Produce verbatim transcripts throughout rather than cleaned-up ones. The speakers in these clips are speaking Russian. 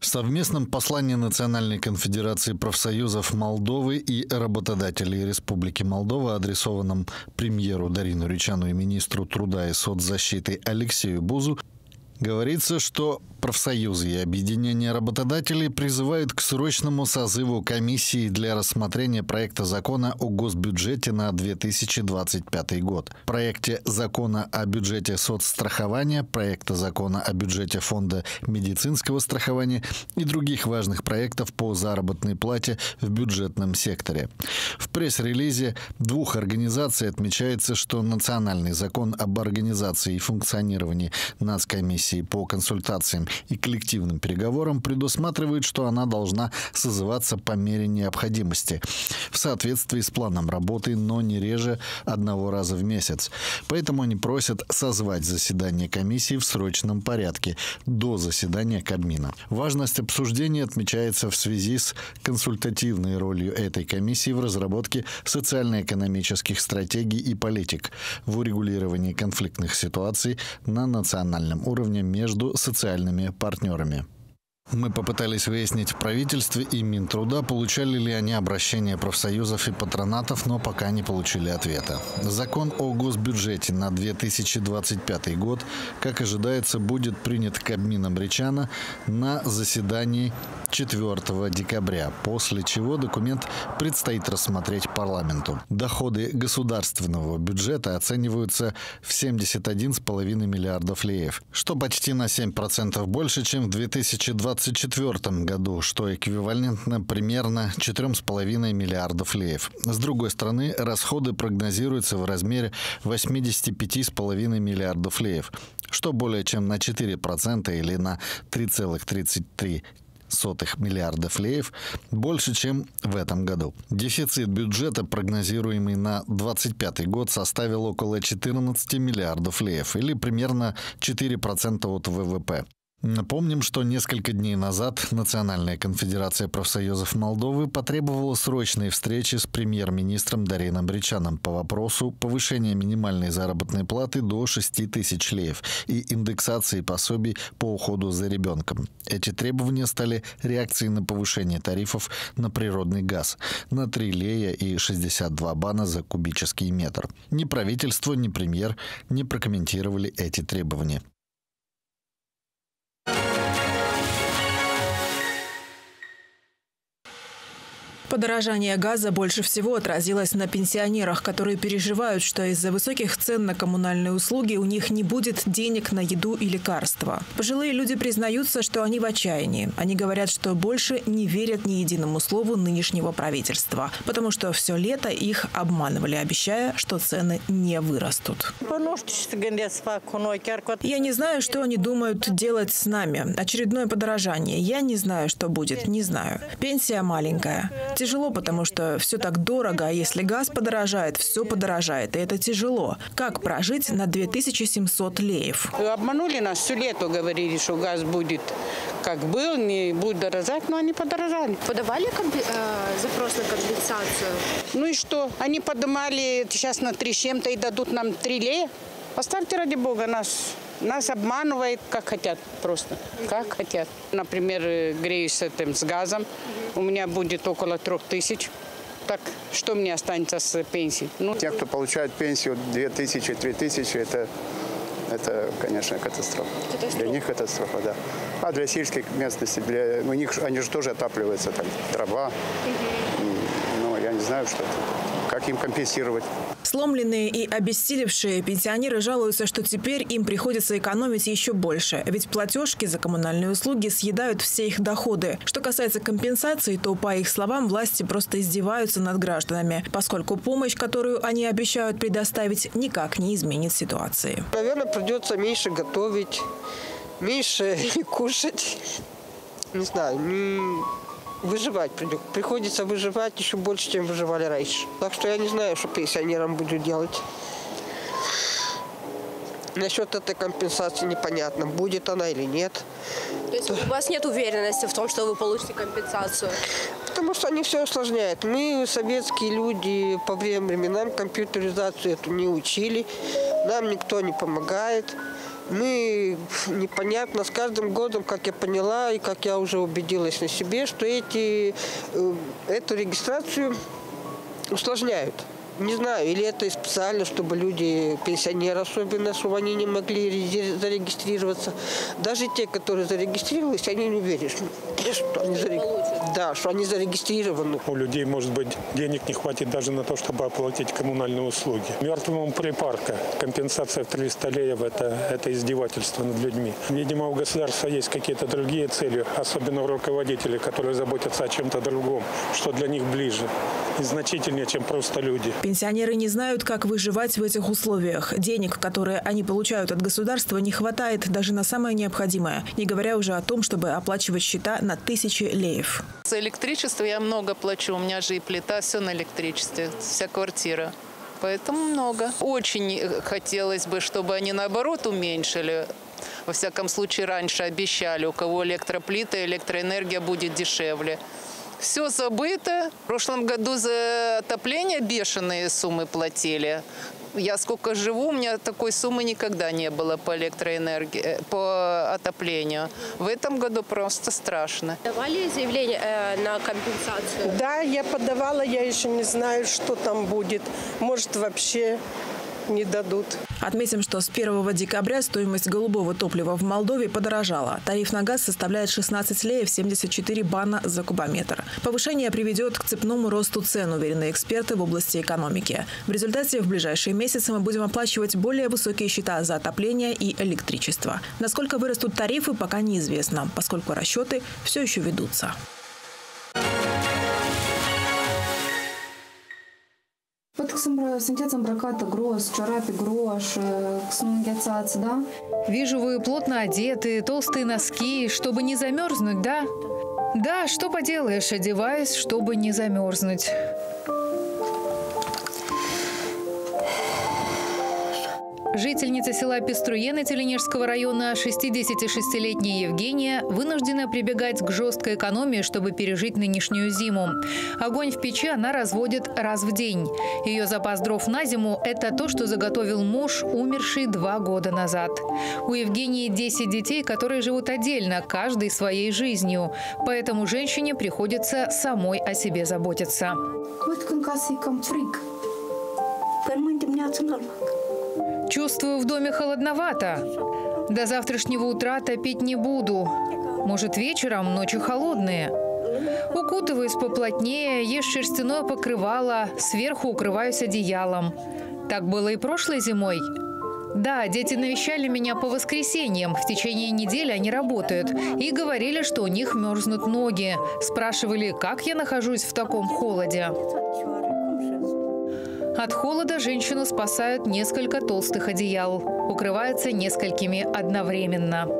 В совместном послании Национальной конфедерации профсоюзов Молдовы и работодателей Республики Молдова, адресованном премьеру Дарину Ричану и министру труда и соцзащиты Алексею Бузу, говорится, что профсоюзы и объединения работодателей призывают к срочному созыву комиссии для рассмотрения проекта закона о госбюджете на две тысячи двадцать пятый год, проекте закона о бюджете соцстрахования, проекта закона о бюджете фонда медицинского страхования и других важных проектов по заработной плате в бюджетном секторе. В пресс-релизе двух организаций отмечается, что национальный закон об организации и функционировании нацкомиссии по консультациям и коллективным переговорам предусматривает, что она должна созываться по мере необходимости в соответствии с планом работы, но не реже одного раза в месяц. Поэтому они просят созвать заседание комиссии в срочном порядке до заседания Кабмина. Важность обсуждения отмечается в связи с консультативной ролью этой комиссии в разработке социально-экономических стратегий и политик, в урегулировании конфликтных ситуаций на национальном уровне между социальными партнерами. Мы попытались выяснить в правительстве и Минтруда, получали ли они обращения профсоюзов и патронатов, но пока не получили ответа. Закон о госбюджете на две тысячи двадцать пятый год, как ожидается, будет принят Кабмином Ричана на заседании четвёртого декабря, после чего документ предстоит рассмотреть парламенту. Доходы государственного бюджета оцениваются в семьдесят один целых пять десятых миллиардов леев, что почти на семь процентов больше, чем в две тысячи двадцать четвёртом году, что эквивалентно примерно четырем с половиной миллиардов леев. С другой стороны, расходы прогнозируются в размере восьмидесяти пяти с половиной миллиардов леев, что более чем на четыре процента или на три целых тридцать три сотых миллиардов леев больше, чем в этом году. Дефицит бюджета, прогнозируемый на двадцать пятый год, составил около четырнадцати миллиардов леев или примерно четыре процента от вэ вэ пэ. Напомним, что несколько дней назад Национальная конфедерация профсоюзов Молдовы потребовала срочной встречи с премьер-министром Дарином Ричаном по вопросу повышения минимальной заработной платы до шести тысяч леев и индексации пособий по уходу за ребенком. Эти требования стали реакцией на повышение тарифов на природный газ на три лея и шестьдесят два бана за кубический метр. Ни правительство, ни премьер не прокомментировали эти требования. Подорожание газа больше всего отразилось на пенсионерах, которые переживают, что из-за высоких цен на коммунальные услуги у них не будет денег на еду и лекарства. Пожилые люди признаются, что они в отчаянии. Они говорят, что больше не верят ни единому слову нынешнего правительства, потому что все лето их обманывали, обещая, что цены не вырастут. Я не знаю, что они думают делать с нами. Очередное подорожание. Я не знаю, что будет. Не знаю. Пенсия маленькая. Тяжело, потому что все так дорого, а если газ подорожает, все подорожает, и это тяжело. Как прожить на две тысячи семьсот леев? Обманули нас все лето, говорили, что газ будет как был, не будет дорожать, но они подорожали. Подавали комби- э, запрос на компенсацию? Ну и что? Они поднимали сейчас на три с чем-то и дадут нам три лея. Поставьте, ради бога, нас... Нас обманывают, как хотят просто, как хотят. Например, греюсь этим, с газом, у меня будет около трех тысяч. Так что мне останется с пенсией? Ну, те, кто получает пенсию две тысячи, три тысячи, это, это, конечно, катастрофа. катастрофа. Для них катастрофа, да. А для сельских местностей, для, у них, они же тоже отапливаются, там, дрова. Угу. Ну, я не знаю, что это. Как им компенсировать? Сломленные и обессилевшие пенсионеры жалуются, что теперь им приходится экономить еще больше. Ведь платежки за коммунальные услуги съедают все их доходы. Что касается компенсации, то, по их словам, власти просто издеваются над гражданами, поскольку помощь, которую они обещают предоставить, никак не изменит ситуации. Наверное, придется меньше готовить, меньше кушать. Не знаю, не... Выживать приходится выживать еще больше, чем выживали раньше. Так что я не знаю, что пенсионерам буду делать. Насчет этой компенсации непонятно, будет она или нет. То есть у вас нет уверенности в том, что вы получите компенсацию? Потому что они все усложняют. Мы, советские люди, по временам компьютеризацию эту не учили. Нам никто не помогает. Мы непонятно с каждым годом, как я поняла и как я уже убедилась на себе, что эти, эту регистрацию усложняют. Не знаю, или это специально, чтобы люди, пенсионеры особенно, чтобы они не могли зарегистрироваться. Даже те, которые зарегистрировались, они не уверены, что они, зарег... да, что они зарегистрированы. У людей, может быть, денег не хватит даже на то, чтобы оплатить коммунальные услуги. Мертвому припарка. Компенсация в триста леев – это, это издевательство над людьми. Видимо, у государства есть какие-то другие цели, особенно у руководителей, которые заботятся о чем-то другом, что для них ближе и значительнее, чем просто люди. Пенсионеры не знают, как выживать в этих условиях. Денег, которые они получают от государства, не хватает даже на самое необходимое, не говоря уже о том, чтобы оплачивать счета на тысячи леев. За электричество я много плачу. У меня же и плита, все на электричестве, вся квартира. Поэтому много. Очень хотелось бы, чтобы они наоборот уменьшили. Во всяком случае, раньше обещали, у кого электроплита, электроэнергия будет дешевле. Все забыто. В прошлом году за отопление бешеные суммы платили. Я сколько живу, у меня такой суммы никогда не было по электроэнергии, по отоплению. В этом году просто страшно. Давали заявление э, на компенсацию? Да, я подавала, я еще не знаю, что там будет. Может, вообще не дадут. Отметим, что с первого декабря стоимость голубого топлива в Молдове подорожала. Тариф на газ составляет шестнадцать леев семьдесят четыре бана за кубометр. Повышение приведет к цепному росту цен, уверены эксперты в области экономики. В результате в ближайшие месяцы мы будем оплачивать более высокие счета за отопление и электричество. Насколько вырастут тарифы, пока неизвестно, поскольку расчеты все еще ведутся. Вижу, вы плотно одеты, толстые носки, чтобы не замерзнуть, да? Да, что поделаешь, одеваюсь, чтобы не замерзнуть. Жительница села Пеструены Теленежского района, шестидесятишестилетняя Евгения, вынуждена прибегать к жесткой экономии, чтобы пережить нынешнюю зиму. Огонь в печи она разводит раз в день. Ее запас дров на зиму – это то, что заготовил муж, умерший два года назад. У Евгении десять детей, которые живут отдельно, каждый своей жизнью. Поэтому женщине приходится самой о себе заботиться. Чувствую, в доме холодновато. До завтрашнего утра топить не буду. Может, вечером, ночи холодные. Укутываюсь поплотнее, ешь шерстяное покрывало, сверху укрываюсь одеялом. Так было и прошлой зимой. Да, дети навещали меня по воскресеньям. В течение недели они работают. И говорили, что у них мерзнут ноги. Спрашивали, как я нахожусь в таком холоде. От холода женщину спасают несколько толстых одеял. Укрывается несколькими одновременно.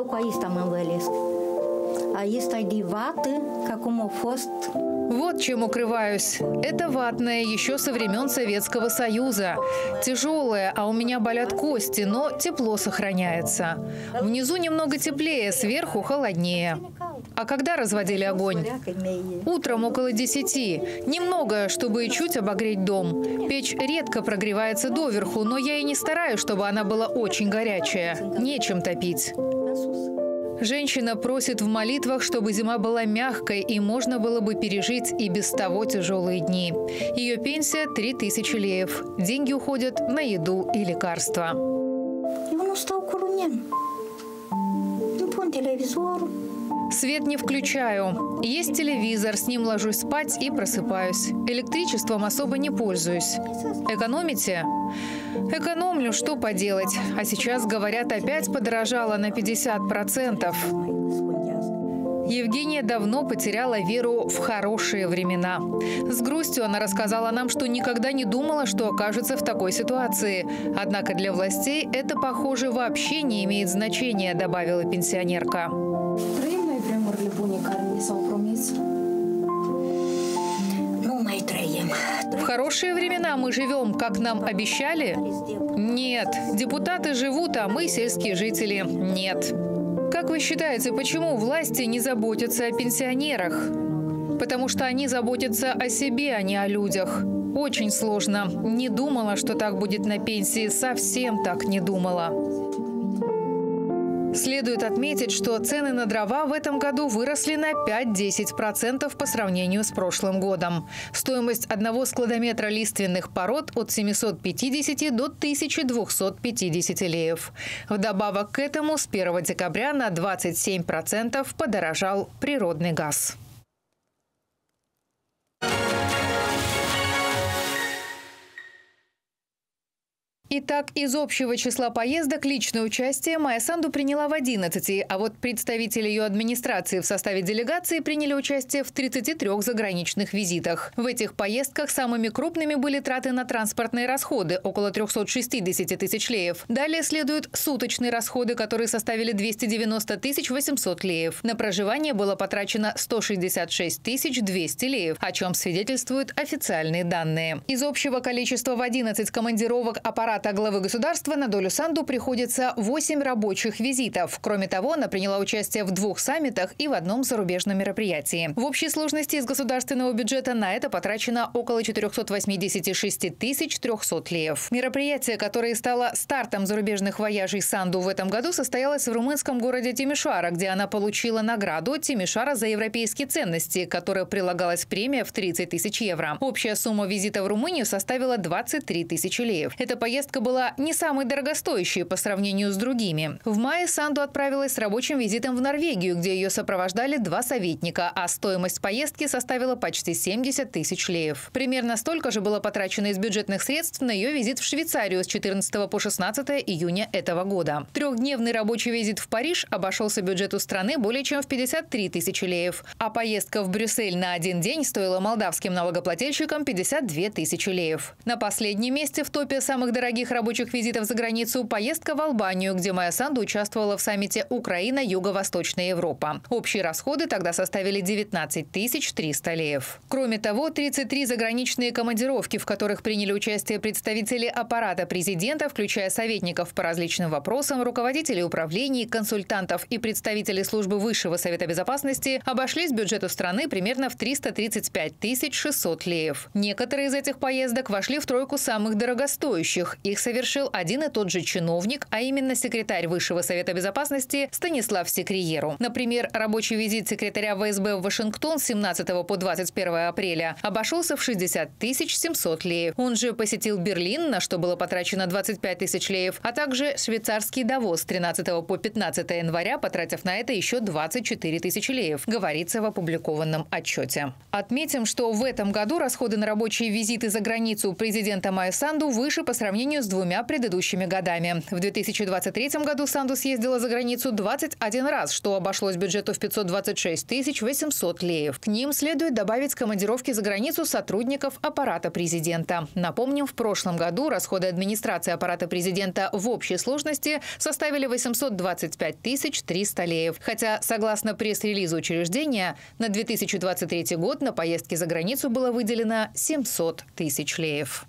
Вот чем укрываюсь. Это ватное еще со времен Советского Союза. Тяжелое, а у меня болят кости, но тепло сохраняется. Внизу немного теплее, сверху холоднее. А когда разводили огонь? Утром около десяти. Немного, чтобы чуть обогреть дом. Печь редко прогревается доверху, но я и не стараюсь, чтобы она была очень горячая. Нечем топить. Женщина просит в молитвах, чтобы зима была мягкой и можно было бы пережить и без того тяжелые дни. Ее пенсия – три тысячи леев. Деньги уходят на еду и лекарства. Свет не включаю. Есть телевизор, с ним ложусь спать и просыпаюсь. Электричеством особо не пользуюсь. Экономите? Экономлю, что поделать. А сейчас, говорят, опять подорожало на пятьдесят процентов. Евгения давно потеряла веру в хорошие времена. С грустью она рассказала нам, что никогда не думала, что окажется в такой ситуации. Однако для властей это, похоже, вообще не имеет значения, добавила пенсионерка. В хорошие времена мы живем, как нам обещали? Нет. Депутаты живут, а мы, сельские жители, нет. Как вы считаете, почему власти не заботятся о пенсионерах? Потому что они заботятся о себе, а не о людях. Очень сложно. Не думала, что так будет на пенсии. Совсем так не думала. Следует отметить, что цены на дрова в этом году выросли на пять-десять процентов по сравнению с прошлым годом. Стоимость одного складометра лиственных пород от семисот пятидесяти до тысячи двухсот пятидесяти леев. Вдобавок к этому с первого декабря на двадцать семь процентов подорожал природный газ. Итак, из общего числа поездок личное участие Майя Санду приняла в одиннадцати, а вот представители ее администрации в составе делегации приняли участие в тридцати трёх заграничных визитах. В этих поездках самыми крупными были траты на транспортные расходы – около трёхсот шестидесяти тысяч леев. Далее следуют суточные расходы, которые составили двести девяносто тысяч восемьсот леев. На проживание было потрачено сто шестьдесят шесть тысяч двести леев, о чем свидетельствуют официальные данные. Из общего количества в одиннадцать командировок аппарата главы государства на долю Санду приходится восемь рабочих визитов. Кроме того, она приняла участие в двух саммитах и в одном зарубежном мероприятии. В общей сложности из государственного бюджета на это потрачено около четырёхсот восьмидесяти шести тысяч трёхсот леев. Мероприятие, которое стало стартом зарубежных вояжей Санду в этом году, состоялось в румынском городе Тимишоара, где она получила награду Тимишоара за европейские ценности, которой прилагалась премия в тридцать тысяч евро. Общая сумма визита в Румынию составила двадцать три тысячи леев. Эта поездка была не самой дорогостоящей по сравнению с другими. В мае Санду отправилась с рабочим визитом в Норвегию, где ее сопровождали два советника, а стоимость поездки составила почти семьдесят тысяч леев. Примерно столько же было потрачено из бюджетных средств на ее визит в Швейцарию с четырнадцатого по шестнадцатое июня этого года. Трехдневный рабочий визит в Париж обошелся бюджету страны более чем в пятьдесят три тысячи леев, а поездка в Брюссель на один день стоила молдавским налогоплательщикам пятьдесят две тысячи леев. На последнем месте в топе самых дорогих рабочих визитов за границу поездка в Албанию, где Майя Санду участвовала в саммите «Украина. Юго-Восточная Европа». Общие расходы тогда составили девятнадцать тысяч триста леев. Кроме того, тридцать три заграничные командировки, в которых приняли участие представители аппарата президента, включая советников по различным вопросам, руководителей управлений, консультантов и представителей службы Высшего совета безопасности, обошлись бюджету страны примерно в триста тридцать пять тысяч шестьсот леев. Некоторые из этих поездок вошли в тройку самых дорогостоящих. Их совершил один и тот же чиновник, а именно секретарь Высшего совета безопасности Станислав Секриеру. Например, рабочий визит секретаря ВСБ в Вашингтон с семнадцатого по двадцать первое апреля обошелся в шестьдесят тысяч семьсот леев. Он же посетил Берлин, на что было потрачено двадцать пять тысяч леев, а также швейцарский Давос с тринадцатого по пятнадцатое января, потратив на это еще двадцать четыре тысячи леев, говорится в опубликованном отчете. Отметим, что в этом году расходы на рабочие визиты за границу президента Майя Санду выше по сравнению с двумя предыдущими годами. В две тысячи двадцать третьем году Санду съездила за границу двадцать один раз, что обошлось бюджету в пятьсот двадцать шесть тысяч восемьсот леев. К ним следует добавить командировки за границу сотрудников аппарата президента. Напомним, в прошлом году расходы администрации аппарата президента в общей сложности составили восемьсот двадцать пять тысяч триста леев. Хотя, согласно пресс-релизу учреждения, на две тысячи двадцать третий год на поездки за границу было выделено семьсот тысяч леев.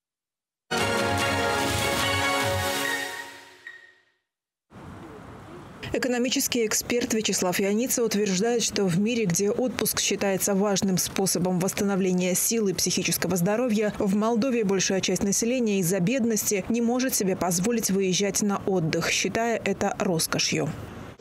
Экономический эксперт Вячеслав Яница утверждает, что в мире, где отпуск считается важным способом восстановления сил и психического здоровья, в Молдове большая часть населения из-за бедности не может себе позволить выезжать на отдых, считая это роскошью.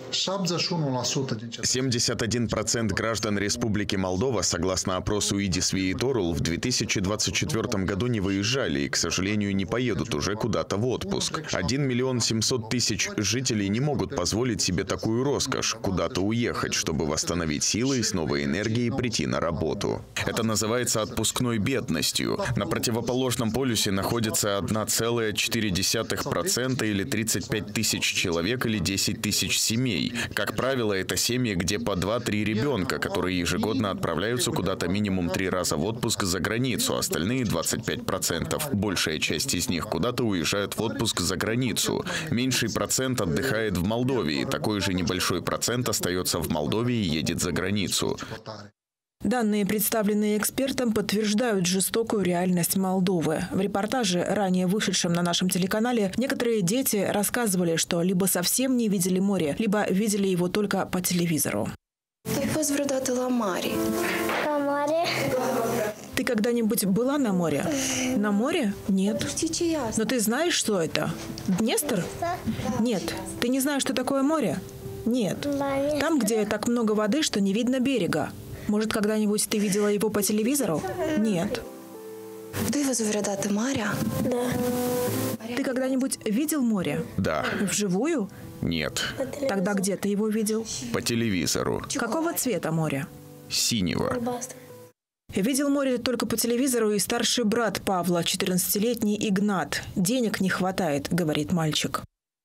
семьдесят один процент граждан Республики Молдова, согласно опросу Идис Вииторул, в две тысячи двадцать четвёртом году не выезжали и, к сожалению, не поедут уже куда-то в отпуск. один миллион семьсот тысяч жителей не могут позволить себе такую роскошь – куда-то уехать, чтобы восстановить силы и с новой энергией прийти на работу. Это называется отпускной бедностью. На противоположном полюсе находится одна целая четыре десятых процента или тридцать пять тысяч человек или десять тысяч семей. Как правило, это семьи, где по два-три ребенка, которые ежегодно отправляются куда-то минимум три раза в отпуск за границу, остальные двадцать пять процентов. Большая часть из них куда-то уезжают в отпуск за границу. Меньший процент отдыхает в Молдове, и такой же небольшой процент остается в Молдове и едет за границу. Данные, представленные экспертом, подтверждают жестокую реальность Молдовы. В репортаже, ранее вышедшем на нашем телеканале, некоторые дети рассказывали, что либо совсем не видели море, либо видели его только по телевизору. Ты когда-нибудь была на море? На море? Нет. Но ты знаешь, что это? Днестр? Нет. Ты не знаешь, что такое море? Нет. Там, где так много воды, что не видно берега. Может, когда-нибудь ты видела его по телевизору? Нет. Ты возглядати моря? Да. Ты когда-нибудь видел море? Да. Вживую? Нет. Тогда где ты его видел? По телевизору. Какого цвета море? Синего. Видел море только по телевизору и старший брат Павла, четырнадцатилетний Игнат. Денег не хватает, говорит мальчик.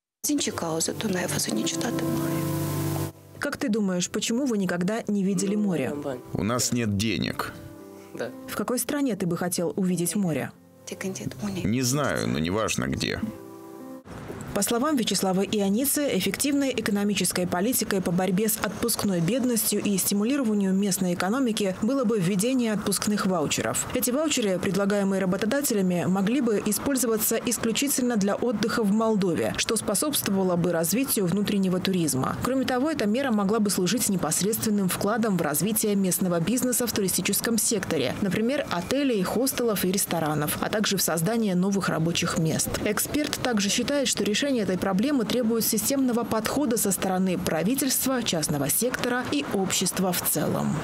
Как ты думаешь, почему вы никогда не видели море? У нас нет денег. В какой стране ты бы хотел увидеть море? Не знаю, но неважно где. По словам Вячеслава Ионицы, эффективной экономической политикой по борьбе с отпускной бедностью и стимулированию местной экономики было бы введение отпускных ваучеров. Эти ваучеры, предлагаемые работодателями, могли бы использоваться исключительно для отдыха в Молдове, что способствовало бы развитию внутреннего туризма. Кроме того, эта мера могла бы служить непосредственным вкладом в развитие местного бизнеса в туристическом секторе, например, отелей, хостелов и ресторанов, а также в создание новых рабочих мест. Эксперт также считает, что решение Решение этой проблемы требует системного подхода со стороны правительства, частного сектора и общества в целом.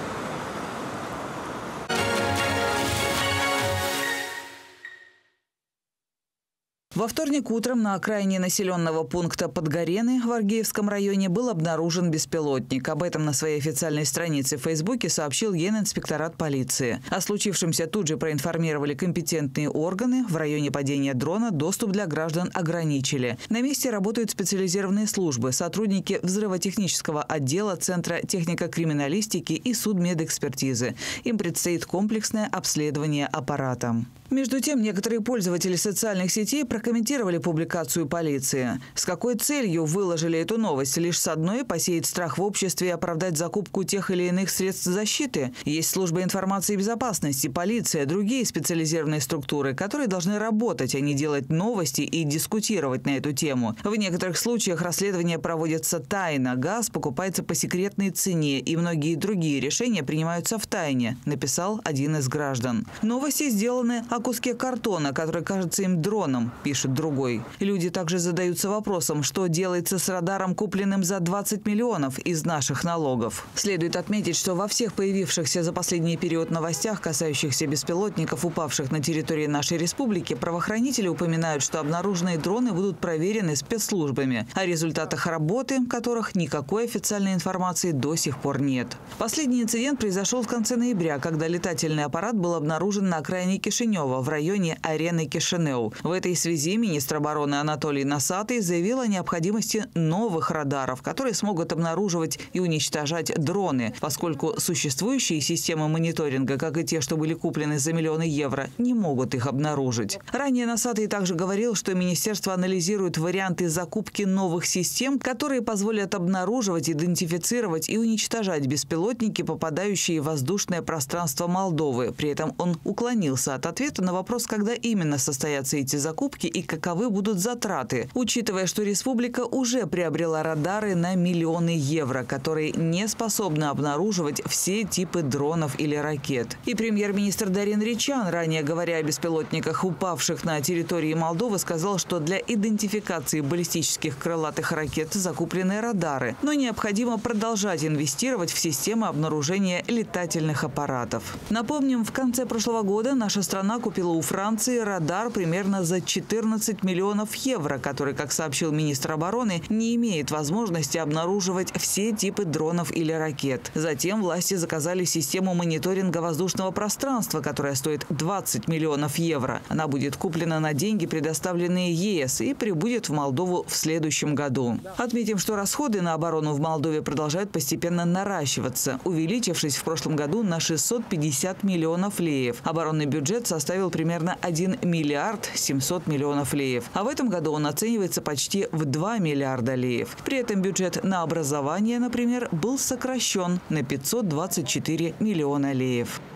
Во вторник утром на окраине населенного пункта Подгорены в Аргеевском районе был обнаружен беспилотник. Об этом на своей официальной странице в Фейсбуке сообщил Генинспекторат полиции. О случившемся тут же проинформировали компетентные органы. В районе падения дрона доступ для граждан ограничили. На месте работают специализированные службы, сотрудники взрывотехнического отдела Центра технико-криминалистики и судмедэкспертизы. Им предстоит комплексное обследование аппарата. Между тем, некоторые пользователи социальных сетей прокомментировали публикацию полиции. С какой целью выложили эту новость? Лишь с одной – посеять страх в обществе и оправдать закупку тех или иных средств защиты. Есть служба информации и безопасности, полиция, другие специализированные структуры, которые должны работать, а не делать новости и дискутировать на эту тему. В некоторых случаях расследование проводится тайно, газ покупается по секретной цене, и многие другие решения принимаются в тайне, написал один из граждан. Новости сделаны о куске картона, который кажется им дроном, пишет другой. Люди также задаются вопросом, что делается с радаром, купленным за двадцать миллионов из наших налогов. Следует отметить, что во всех появившихся за последний период новостях, касающихся беспилотников, упавших на территории нашей республики, правоохранители упоминают, что обнаруженные дроны будут проверены спецслужбами. О результатах работы которых никакой официальной информации до сих пор нет. Последний инцидент произошел в конце ноября, когда летательный аппарат был обнаружен на окраине Кишинева, в районе арены Кишинев. В этой связи министр обороны Анатолий Носатый заявил о необходимости новых радаров, которые смогут обнаруживать и уничтожать дроны, поскольку существующие системы мониторинга, как и те, что были куплены за миллионы евро, не могут их обнаружить. Ранее Носатый также говорил, что министерство анализирует варианты закупки новых систем, которые позволят обнаруживать, идентифицировать и уничтожать беспилотники, попадающие в воздушное пространство Молдовы. При этом он уклонился от ответа на вопрос, когда именно состоятся эти закупки и каковы будут затраты, учитывая, что республика уже приобрела радары на миллионы евро, которые не способны обнаруживать все типы дронов или ракет. И премьер-министр Дарин Ричан, ранее говоря о беспилотниках, упавших на территории Молдовы, сказал, что для идентификации баллистических крылатых ракет закуплены радары, но необходимо продолжать инвестировать в системы обнаружения летательных аппаратов. Напомним, в конце прошлого года наша страна купила у Франции радар примерно за четырнадцать миллионов евро, который, как сообщил министр обороны, не имеет возможности обнаруживать все типы дронов или ракет. Затем власти заказали систему мониторинга воздушного пространства, которая стоит двадцать миллионов евро. Она будет куплена на деньги, предоставленные ЕС, и прибудет в Молдову в следующем году. Отметим, что расходы на оборону в Молдове продолжают постепенно наращиваться, увеличившись в прошлом году на шестьсот пятьдесят миллионов леев. Оборонный бюджет составил примерно один миллиард семьсот миллионов леев. А в этом году он оценивается почти в два миллиарда леев. При этом бюджет на образование, например, был сокращен на пятьсот двадцать четыре миллиона леев.